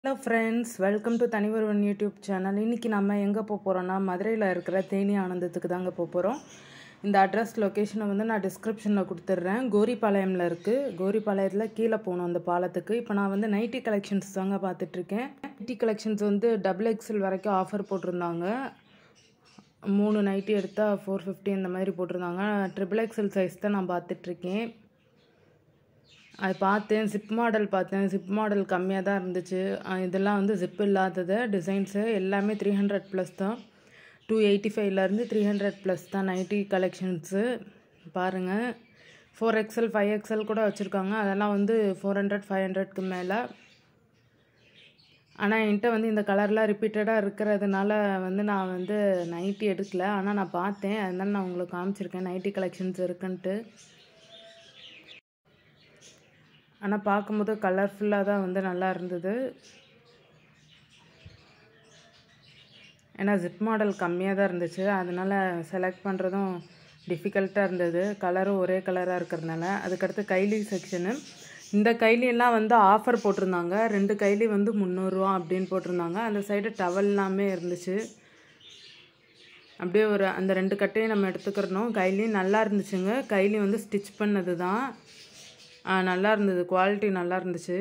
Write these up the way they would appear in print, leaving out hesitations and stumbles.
Hello friends, welcome to Theni Anandham YouTube channel. இன்னைக்கு நம்ம எங்க போறோம்னா மதுரையில இருக்கிற தேனி ஆனந்தத்துக்கு தாங்க போறோம். இந்த அட்ரஸ் லொகேஷனை வந்து நான் டிஸ்கிரிப்ஷன்ல கொடுத்துறேன். கோரிபாளையம்ல இருக்கு. கோரிபாளையத்துல கீழ போணும் அந்த பாலத்துக்கு. இப்போ நான் வந்து நைட்டி கலெக்ஷன்ஸ் தாங்க பார்த்துட்டு இருக்கேன். நைட்டி கலெக்ஷன்ஸ் வந்து XXL வரைக்கும் ஆஃபர் போட்டுருந்தாங்க. 3 நைட்டி எடுத்தா 450 இந்த மாதிரி போட்டுருந்தாங்க. XXL சைஸ் தான் நான் பார்த்துட்டு இருக்கேன். அது பார்த்தேன், ஜிப் மாடல் பார்த்தேன். ஜிப் மாடல் கம்மியாக தான் இருந்துச்சு. இதெல்லாம் வந்து ஜிப் இல்லாதது டிசைன்ஸு எல்லாமே 300+ தான். 285லேருந்து 300+ தான் நைட்டி கலெக்ஷன்ஸு. பாருங்கள், 4XL 5XL கூட வச்சுருக்காங்க. அதெல்லாம் வந்து 400 500க்கு மேலே. ஆனால் என்கிட்ட வந்து இந்த கலர்லாம் ரிப்பீட்டடாக இருக்கிறதுனால வந்து நான் வந்து நைட்டி எடுக்கல. ஆனால் நான் பார்த்தேன், அதனால நான் உங்களுக்கு காமிச்சிருக்கேன் நைட்டி கலெக்ஷன்ஸ் இருக்குன்ட்டு. ஆனால் பார்க்கும்போது கலர்ஃபுல்லாக தான் வந்து நல்லா இருந்தது. ஏன்னா ஜிப் மாடல் கம்மியாக தான் இருந்துச்சு, அதனால் செலக்ட் பண்ணுறதும் டிஃபிகல்ட்டாக இருந்தது. கலரும் ஒரே கலராக இருக்கிறதுனால. அதுக்கடுத்து கைலி செக்ஷனு. இந்த கைலியெல்லாம் வந்து ஆஃபர் போட்டிருந்தாங்க. 2 கைலி வந்து 300 ரூபா அப்படின்னு போட்டிருந்தாங்க. அந்த சைடு டவல் எல்லாமே இருந்துச்சு. அப்படியே ஒரு அந்த 2 கட்டையும் நம்ம எடுத்துக்கிறணும். கைலி நல்லா இருந்துச்சுங்க. கைலி வந்து ஸ்டிச் பண்ணது தான். நல்லா இருந்தது, குவாலிட்டி நல்லா இருந்துச்சு.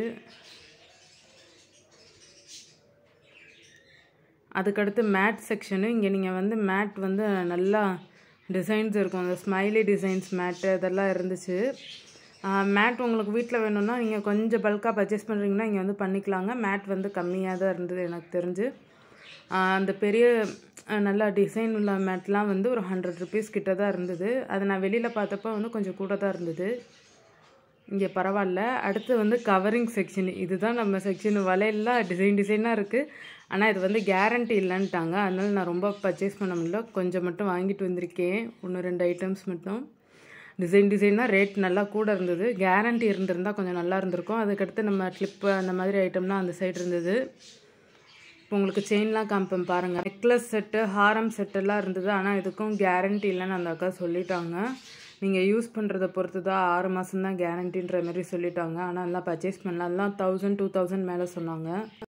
அதுக்கடுத்து மேட் செக்ஷனு. இங்கே நீங்கள் வந்து மேட் வந்து நல்லா டிசைன்ஸ் இருக்கும். அந்த ஸ்மைலி டிசைன்ஸ் மேட்டு இதெல்லாம் இருந்துச்சு. மேட் உங்களுக்கு வீட்டில் வேணும்னா நீங்கள் கொஞ்சம் பல்காக பர்ச்சேஸ் பண்ணுறீங்கன்னா இங்கே வந்து பண்ணிக்கலாங்க. மேட் வந்து கம்மியாக தான் இருந்தது எனக்கு தெரிஞ்சு. அந்த பெரிய நல்லா டிசைன் உள்ள மேட்லாம் வந்து ஒரு 100 rupees கிட்ட தான் இருந்தது. அதை நான் வெளியில் பார்த்தப்போ வந்து கொஞ்சம் கூட தான் இருந்தது. இங்கே பரவாயில்ல. அடுத்து வந்து கவரிங் செக்ஷன். இதுதான் நம்ம செக்ஷன். வலையெல்லாம் டிசைனாக இருக்குது. ஆனால் இது வந்து கேரண்டி இல்லைன்ட்டாங்க. அதனால நான் ரொம்ப பர்ச்சேஸ் பண்ண முடியல. கொஞ்சம் மட்டும் வாங்கிட்டு வந்திருக்கேன். 1-2 ஐட்டம்ஸ் மட்டும். டிசைனாக ரேட் நல்லா கூட இருந்தது. கேரண்டி இருந்திருந்தால் கொஞ்சம் நல்லா இருந்திருக்கும். அதுக்கடுத்து நம்ம கிளிப்பு அந்த மாதிரி ஐட்டம்லாம் அந்த சைடு இருந்தது. இப்போ உங்களுக்கு செயின்லாம் காமிப்பேன் பாருங்கள். நெக்லஸ் செட்டு, ஹாரம் செட்டெல்லாம் இருந்தது. ஆனால் இதுக்கும் கேரண்டி இல்லைன்னு அந்த அக்கா சொல்லிட்டாங்க. நீங்கள் யூஸ் பண்ணுறதை பொறுத்து தான் 6 மாதம் தான் கேரண்டின்ற மாதிரி சொல்லிட்டாங்க. ஆனால் எல்லாம் பர்ச்சேஸ் பண்ணலாம். எல்லாம் 1000 2000 மேலே சொன்னாங்க.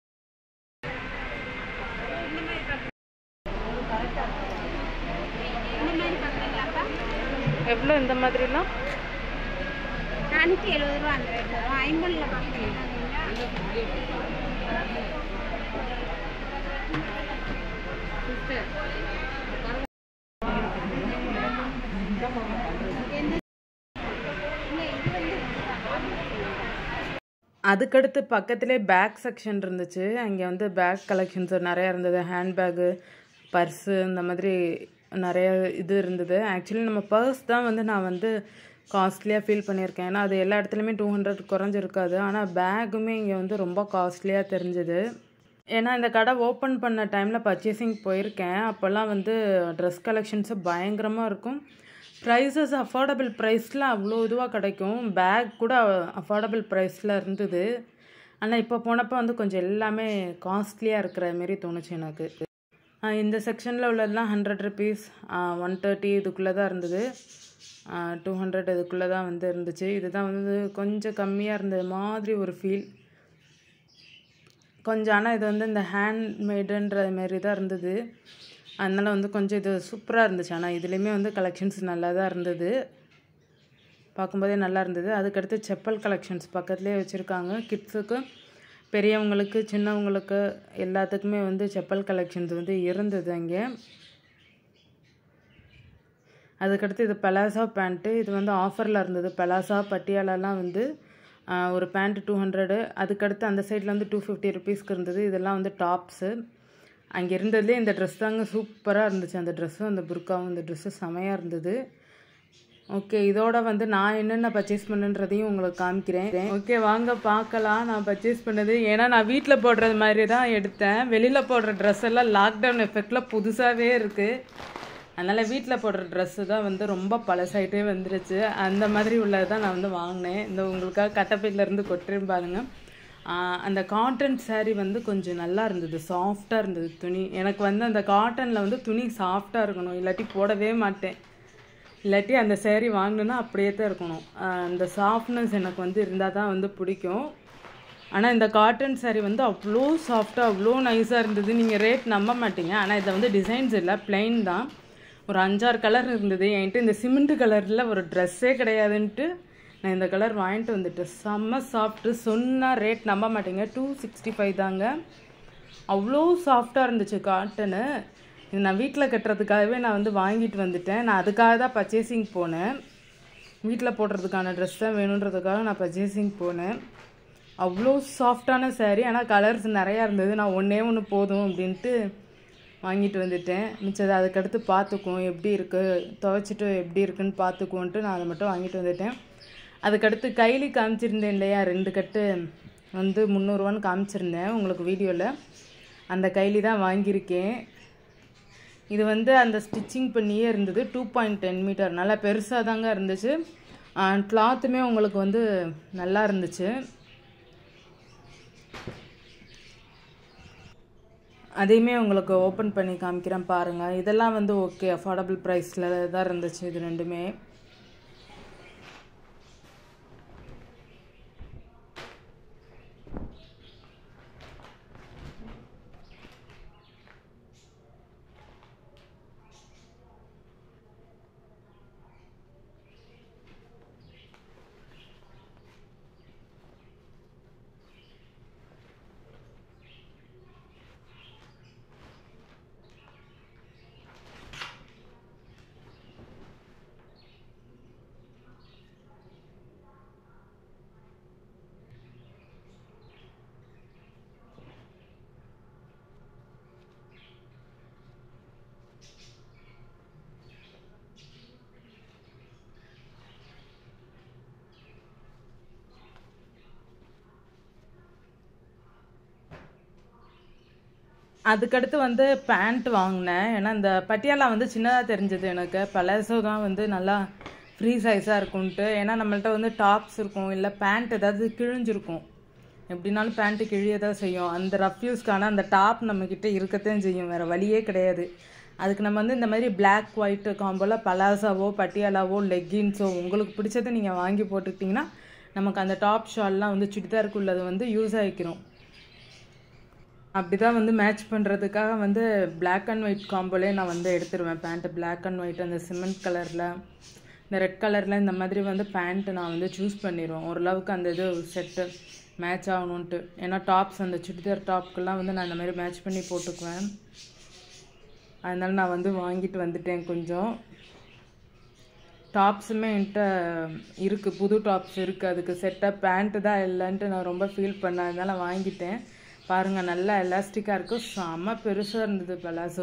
எவ்வளோ இந்த மாதிரிலாம்? 470 ரூபா. அந்த ரேட் வரும். 50ல பார்க்குறீங்க. அதுக்கடுத்து பக்கத்துலேயே பேக் செக்ஷன் இருந்துச்சு. அங்கே வந்து பேக் கலெக்ஷன்ஸ் நிறையா இருந்தது. ஹேண்ட்பேகு, பர்ஸு இந்த மாதிரி நிறைய இது இருந்தது. ஆக்சுவலி நம்ம பர்ஸ் தான் வந்து நான் வந்து காஸ்ட்லியாக ஃபீல் பண்ணியிருக்கேன். ஏன்னா அது எல்லா இடத்துலையுமே 200 குறைஞ்சிருக்காது. ஆனால் பேக்குமே இங்கே வந்து ரொம்ப காஸ்ட்லியாக தெரிஞ்சுது. ஏன்னா இந்த கடை ஓப்பன் பண்ண டைமில் பர்ச்சேசிங் போயிருக்கேன். அப்போல்லாம் வந்து ட்ரெஸ் கலெக்ஷன்ஸு பயங்கரமாக இருக்கும். ப்ரைஸஸ் அஃபோர்டபுள் ப்ரைஸில் அவ்வளோ இதுவாக கிடைக்கும். பேக் கூட அஃபோர்டபுள் ப்ரைஸில் இருந்தது. ஆனால் இப்போ போனப்போ வந்து கொஞ்சம் எல்லாமே காஸ்ட்லியாக இருக்கிற மாரி தோணுச்சு எனக்கு. இந்த செக்ஷனில் உள்ளதெல்லாம் 100 rupees, 130 இதுக்குள்ளே தான் இருந்தது. 200 இதுக்குள்ளே தான் வந்து இருந்துச்சு. இதுதான் வந்து கொஞ்சம் கம்மியாக இருந்தது மாதிரி ஒரு ஃபீல் கொஞ்சம். ஆனால் இது வந்து இந்த ஹேண்ட்மேடுன்ற மாரி தான் இருந்தது. அதனால் வந்து கொஞ்சம் இது சூப்பராக இருந்துச்சு. ஆனால் இதுலேயுமே வந்து கலெக்ஷன்ஸ் நல்லா தான் இருந்தது. பார்க்கும்போதே நல்லா இருந்தது. அதுக்கடுத்து செப்பல் கலெக்ஷன்ஸ் பக்கத்துலேயே வச்சுருக்காங்க. கிட்ஸுக்கு, பெரியவங்களுக்கு, சின்னவங்களுக்கு எல்லாத்துக்குமே வந்து செப்பல் கலெக்ஷன்ஸ் வந்து இருந்தது அங்கே. அதுக்கடுத்து இது பலாசோ பேண்ட்டு. இது வந்து ஆஃபரில் இருந்தது. பலாசா பட்டியாலெல்லாம் வந்து ஒரு பேண்ட்டு 200. அதுக்கடுத்து அந்த சைடில் வந்து 250 rupeesக்கு இருந்தது. இதெல்லாம் வந்து டாப்ஸு. அங்கே இருந்ததுலேயே இந்த ட்ரெஸ் தாங்க சூப்பராக இருந்துச்சு. அந்த ட்ரெஸ்ஸும் அந்த புர்காவும் இந்த ட்ரெஸ்ஸும் செமையாக இருந்தது. ஓகே, இதோட வந்து நான் என்னென்ன பர்ச்சேஸ் பண்ணுன்றதையும் உங்களுக்கு காமிக்கிறேன். ஓகே, வாங்க பார்க்கலாம் நான் பர்ச்சேஸ் பண்ணது. ஏன்னா நான் வீட்டில் போடுறது மாதிரி தான் எடுத்தேன். வெளியில் போடுற ட்ரெஸ் எல்லாம் லாக்டவுன் எஃபெக்டில் புதுசாகவே இருக்குது. அதனால் வீட்டில் போடுற ட்ரெஸ்ஸு தான் வந்து ரொம்ப பழசாயிட்டே வந்துருச்சு. அந்த மாதிரி உள்ளது தான் நான் வந்து வாங்கினேன். இந்த உங்களுக்காக கட்டப்பையிலேருந்து கொட்டுறேன் பாருங்கள். அந்த காட்டன் சாரீ வந்து கொஞ்சம் நல்லா இருந்தது. சாஃப்டாக இருந்தது துணி. எனக்கு வந்து அந்த காட்டனில் வந்து துணி சாஃப்டாக இருக்கணும், இல்லாட்டி போடவே மாட்டேன். இல்லாட்டி அந்த சாரீ வாங்கினேன்னா அப்படியே தான் இருக்கணும். அந்த சாஃப்ட்னஸ் எனக்கு வந்து இருந்தால் தான் வந்து பிடிக்கும். ஆனால் இந்த காட்டன் சாரீ வந்து அவ்வளோ சாஃப்டாக அவ்வளோ நைஸாக இருந்தது. நீங்கள் ரேட் நம்ப மாட்டீங்க. ஆனால் இதை வந்து டிசைன்ஸ் இல்லை, பிளைன் தான். ஒரு 5-6 கலர் இருந்தது. என்கிட்ட இந்த சிமெண்ட் கலரில் ஒரு ட்ரெஸ்ஸே கிடையாதுன்ட்டு நான் இந்த கலர் வாங்கிட்டு வந்துட்டேன். செம்ம சாஃப்ட்டு. சொன்னால் ரேட் நம்ப மாட்டீங்க, 265 தாங்க. அவ்வளோ சாஃப்டாக இருந்துச்சு காட்டனு. இது நான் வீட்டில் கட்டுறதுக்காகவே நான் வந்து வாங்கிட்டு வந்துட்டேன். நான் அதுக்காக தான் பர்ச்சேசிங் போனேன். வீட்டில் போடுறதுக்கான ட்ரெஸ் தான் வேணுன்றதுக்காக நான் பர்ச்சேசிங் போனேன். அவ்வளோ சாஃப்டான சாரீ. ஆனால் கலர்ஸ் நிறையா இருந்தது. நான் ஒன்று போதும் அப்படின்ட்டு வாங்கிட்டு வந்துட்டேன். மிச்சது அதுக்கடுத்து பார்த்துக்குவோம் எப்படி இருக்குது, துவைச்சிட்டு எப்படி இருக்குன்னு பார்த்துக்குவோன்ட்டு நான் அதை மட்டும் வாங்கிட்டு வந்துட்டேன். அதுக்கடுத்து கைலி காமிச்சிருந்தேன் இல்லையா, 2 கட்டு வந்து 300 காமிச்சிருந்தேன் உங்களுக்கு வீடியோவில். அந்த கைலி தான் வாங்கியிருக்கேன். இது வந்து அந்த ஸ்டிச்சிங் பண்ணியே இருந்தது. 2.10 மீட்டர், நல்லா பெருசாக தாங்க இருந்துச்சு. கிளாத்துமே உங்களுக்கு வந்து நல்லா இருந்துச்சு. அதையுமே உங்களுக்கு ஓப்பன் பண்ணி காமிக்கிறேன் பாருங்கள். இதெல்லாம் வந்து ஓகே, அஃபோர்டபுள் ப்ரைஸில் தான் இருந்துச்சு இது ரெண்டுமே. அதுக்கடுத்து வந்து பேண்ட் வாங்கினேன். ஏன்னா இந்த பட்டியாலா வந்து சின்னதாக தெரிஞ்சது எனக்கு. பலாசோ தான் வந்து நல்லா ஃப்ரீ சைஸாக இருக்கும்ன்ட்டு. ஏன்னா நம்மள்ட்ட வந்து டாப்ஸ் இருக்கும், இல்லை பேண்ட் ஏதாவது கிழிஞ்சிருக்கும். எப்படினாலும் பேண்ட்டு கிழிய தான் செய்யும். அந்த ரஃப் யூஸ்க்கான அந்த டாப் நம்மக்கிட்ட இருக்கத்தான் செய்யும், வேறு வழியே கிடையாது. அதுக்கு நம்ம வந்து இந்த மாதிரி பிளாக் ஒயிட்டு காம்போவில் பலாசாவோ பட்டியாலாவோ லெக்கின்ஸோ உங்களுக்கு பிடிச்சதை நீங்கள் வாங்கி போட்டுக்கிட்டிங்கன்னா நமக்கு அந்த டாப் ஷால்லாம் வந்து சுடிதாருக்குள்ளது வந்து யூஸ் ஆகிக்கிறோம். அப்படி தான் வந்து மேட்ச் பண்ணுறதுக்காக வந்து பிளாக் அண்ட் ஒயிட் காம்போலே நான் வந்து எடுத்துருவேன். பேண்ட்டு பிளாக் அண்ட் ஒயிட், அந்த சிமெண்ட் கலரில், இந்த ரெட் கலரில், இந்த மாதிரி வந்து பேண்ட்டு நான் வந்து சூஸ் பண்ணிடுவேன். ஓரளவுக்கு அந்த இது செட்டு மேட்ச் ஆகணுன்ட்டு. ஏன்னா டாப்ஸ், அந்த சுடிதார் டாப்க்கெல்லாம் வந்து நான் இந்த மாதிரி மேட்ச் பண்ணி போட்டுக்குவேன். அதனால நான் வந்து வாங்கிட்டு வந்துட்டேன். கொஞ்சம் டாப்ஸுமே என்கிட்ட இருக்குது, புது டாப்ஸ் இருக்குது. அதுக்கு செட்டாக பேண்ட்டு தான் இல்லைன்ட்டு நான் ரொம்ப ஃபீல் பண்ணேன். அதனால வாங்கிட்டேன். பாருங்கள், நல்லா எலாஸ்டிக்காக இருக்குது, செம்ம பெருசாக இருந்தது பலாசோ.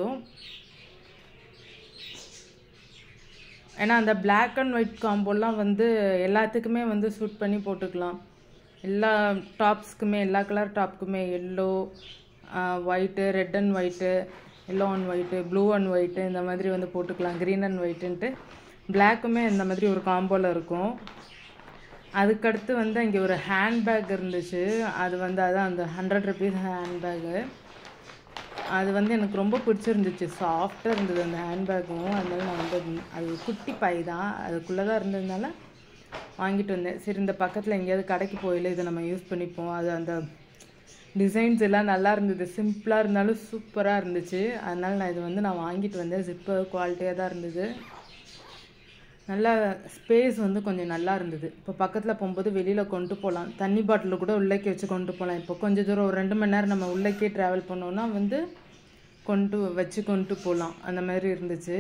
ஏன்னா அந்த பிளாக் அண்ட் ஒயிட் காம்போலாம் வந்து எல்லாத்துக்குமே வந்து சூட் பண்ணி போட்டுக்கலாம். எல்லா டாப்ஸ்க்குமே, எல்லா கலர் டாப்புக்குமே, yellow white, red and white, yellow and white, blue and white, இந்த மாதிரி வந்து போட்டுக்கலாம். க்ரீன் அண்ட் ஒயிட்டுன்ட்டு பிளாக்குமே இந்த மாதிரி ஒரு காம்போவில் இருக்கும். அதுக்கடுத்து வந்து அங்கே ஒரு ஹேண்ட்பேக் இருந்துச்சு. அது வந்து அதான் அந்த 100 ருபீஸ் ஹேண்ட்பேக்கு. அது வந்து எனக்கு ரொம்ப பிடிச்சிருந்துச்சு, சாஃப்டாக இருந்தது அந்த ஹேண்ட்பேக்கும். அதனால நான் வந்து அது குட்டி பை தான், அதுக்குள்ளே தான் இருந்ததுனால வாங்கிட்டு வந்தேன். சரி, இந்த பக்கத்தில் எங்கேயாவது கடைக்கு போயில இதை நம்ம யூஸ் பண்ணிப்போம். அது அந்த டிசைன்ஸ் எல்லாம் நல்லா இருந்தது, சிம்பிளாக இருந்தாலும் சூப்பராக இருந்துச்சு. அதனால் நான் இது வந்து நான் வாங்கிட்டு வந்தேன். ஜிப்பு குவாலிட்டியாக தான் இருந்தது. நல்லா ஸ்பேஸ் வந்து கொஞ்சம் நல்லா இருந்தது. இப்போ பக்கத்தில் போகும்போது வெளியில் கொண்டு போகலாம். தண்ணி பாட்டில் கூட உள்ளேக்கே வச்சு கொண்டு போகலாம். இப்போ கொஞ்சம் தூரம் ஒரு 2 மணி நேரம் நம்ம உள்ளேக்கே ட்ராவல் பண்ணோன்னா வந்து கொண்டு போகலாம். அந்த மாதிரி இருந்துச்சு.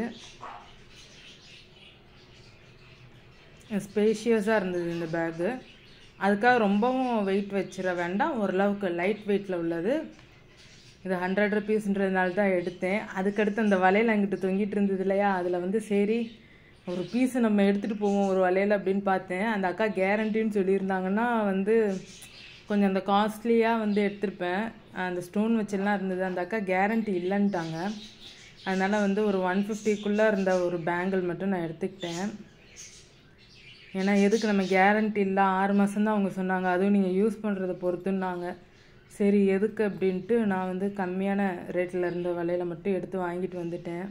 ஸ்பேஷியஸாக இருந்தது இந்த பேக்கு. அதுக்காக ரொம்பவும் வெயிட் வச்சிட வேண்டாம், ஓரளவுக்கு லைட் வெயிட்டில் உள்ளது. இது 100 ருபீஸ்ன்றதுனால தான் எடுத்தேன். அதுக்கடுத்து அந்த வலையில் அங்கிட்டு தொங்கிட்டு இருந்தது இல்லையா, அதில் வந்து சரி ஒரு பீஸு நம்ம எடுத்துகிட்டு போவோம் ஒரு வலையில் அப்படின்னு பார்த்தேன். அந்த அக்கா கேரண்டின்னு சொல்லியிருந்தாங்கன்னா வந்து கொஞ்சம் அந்த காஸ்ட்லியாக வந்து எடுத்திருப்பேன். அந்த ஸ்டோன் வச்செல்லாம் இருந்தது. அந்த அக்கா கேரண்டி இல்லைன்ட்டாங்க. அதனால் வந்து ஒரு 150க்குள்ளே இருந்த ஒரு பேங்கிள் மட்டும் நான் எடுத்துக்கிட்டேன். ஏன்னா எதுக்கு நம்ம கேரண்டி இல்லை, 6 மாதம் தான் அவங்க சொன்னாங்க, அதுவும் நீங்கள் யூஸ் பண்ணுறதை பொறுத்துன்னாங்க. சரி எதுக்கு அப்படின்ட்டு நான் வந்து கம்மியான ரேட்டில் இருந்த வலையில் மட்டும் எடுத்து வாங்கிட்டு வந்துட்டேன்.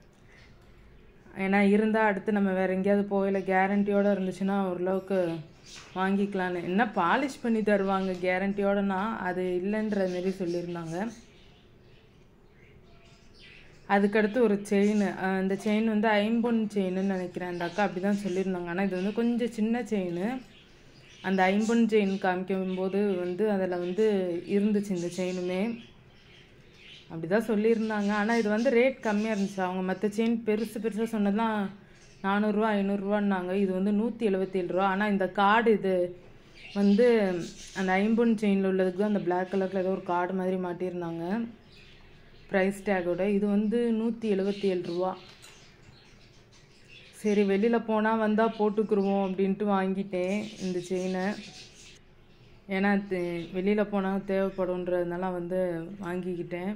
ஏன்னா இருந்தால் அடுத்து நம்ம வேறு எங்கேயாவது போகல கேரண்டியோடு இருந்துச்சுன்னா ஓரளவுக்கு வாங்கிக்கலான்னு. என்ன பாலிஷ் பண்ணி தருவாங்க கேரண்டியோடனா, அது இல்லைன்ற மாரி சொல்லியிருந்தாங்க. அதுக்கடுத்து ஒரு செயின், இந்த செயின் வந்து ஐம்பொன் செயின்னு நினைக்கிறேன். அந்த அக்கா அப்படி தான் சொல்லியிருந்தாங்க. ஆனால் இது வந்து கொஞ்சம் சின்ன செயின். அந்த ஐம்பொன் செயின் காமிக்கும்போது வந்து அதில் வந்து இருந்துச்சு இந்த செயினுமே, அப்படி தான் சொல்லியிருந்தாங்க. ஆனால் இது வந்து ரேட் கம்மியாக இருந்துச்சு. அவங்க மற்ற செயின் பெருசாக சொன்னதுலாம் 400 ரூபா 500 ரூபான்னாங்க. இது வந்து 177 ரூபா. ஆனால் இந்த கார்டு இது வந்து அந்த ஐம்பொன் செயினில் உள்ளதுக்கு தான் அந்த பிளாக் கலரில் ஏதோ ஒரு கார்டு மாதிரி மாட்டியிருந்தாங்க ப்ரைஸ் டேக்கோட. இது வந்து 177 ரூபா. சரி வெளியில் போனால் வந்தால் போட்டுக்குருவோம் அப்படின்ட்டு வாங்கிட்டேன் இந்த செயினை. ஏன்னா வெளியில் போனால் தேவைப்படுன்றதுனால வந்து வாங்கிக்கிட்டேன்.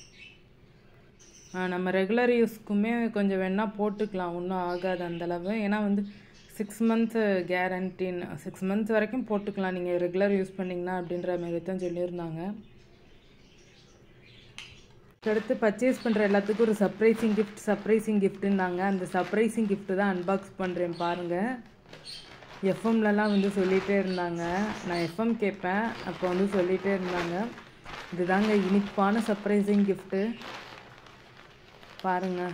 நம்ம ரெகுலர் யூஸ்க்குமே கொஞ்சம் வேணால் போட்டுக்கலாம், ஒன்றும் ஆகாது அந்தளவு. ஏன்னா வந்து 6 மந்த்ஸ் கேரண்டின்னு, 6 மந்த்ஸ் வரைக்கும் போட்டுக்கலாம் நீங்கள் ரெகுலர் யூஸ் பண்ணிங்கன்னா அப்படின்ற மாதிரி தான் சொல்லியிருந்தாங்க. அடுத்து பர்ச்சேஸ் பண்ணுற எல்லாத்துக்கும் ஒரு சர்ப்ரைசிங் கிஃப்ட்டுன்னாங்க. அந்த சர்ப்ரைசிங் கிஃப்ட்டு தான் அன்பாக்ஸ் பண்ணுறேன் பாருங்கள். எஃப்எம்லலாம் வந்து சொல்லிகிட்டே இருந்தாங்க, நான் எஃப்எம் கேட்பேன், அப்போ வந்து சொல்லிகிட்டே இருந்தாங்க. இதுதாங்க இனிப்பான சர்ப்ரைசிங் கிஃப்ட்டு பாருங்கள்.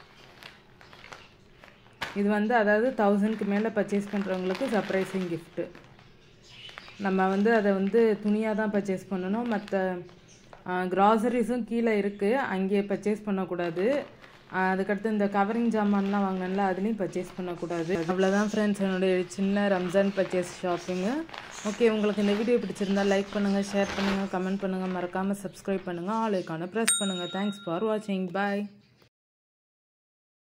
இது வந்து அதாவது 1000க்கு மேலே பர்ச்சேஸ் பண்ணுறவங்களுக்கு சர்ப்ரைசிங் கிஃப்ட்டு. நம்ம வந்து அதை வந்து துணியாக தான் பர்ச்சேஸ் பண்ணணும். மற்ற க்ராசரிஸும் கீழே இருக்குது, அங்கேயே பர்ச்சேஸ் பண்ணக்கூடாது. அதுக்கடுத்து இந்த கவரிங் ஜாமான்லாம் வாங்கினேன்ல, அதுலேயும் பர்ச்சேஸ் பண்ணக்கூடாது. அவ்வளோதான் ஃப்ரெண்ட்ஸ் என்னுடைய சின்ன ரம்ஜான் பர்ச்சேஸ் ஷாப்பிங்கு. ஓகே, உங்களுக்கு இந்த வீடியோ பிடிச்சிருந்தால் லைக் பண்ணுங்கள், ஷேர் பண்ணுங்கள், கமெண்ட் பண்ணுங்கள், மறக்காமல் சப்ஸ்கிரைப் பண்ணுங்கள், ஆல் ஐகானை ப்ரெஸ் பண்ணுங்கள். தேங்க்ஸ் ஃபார் வாட்சிங். பாய்.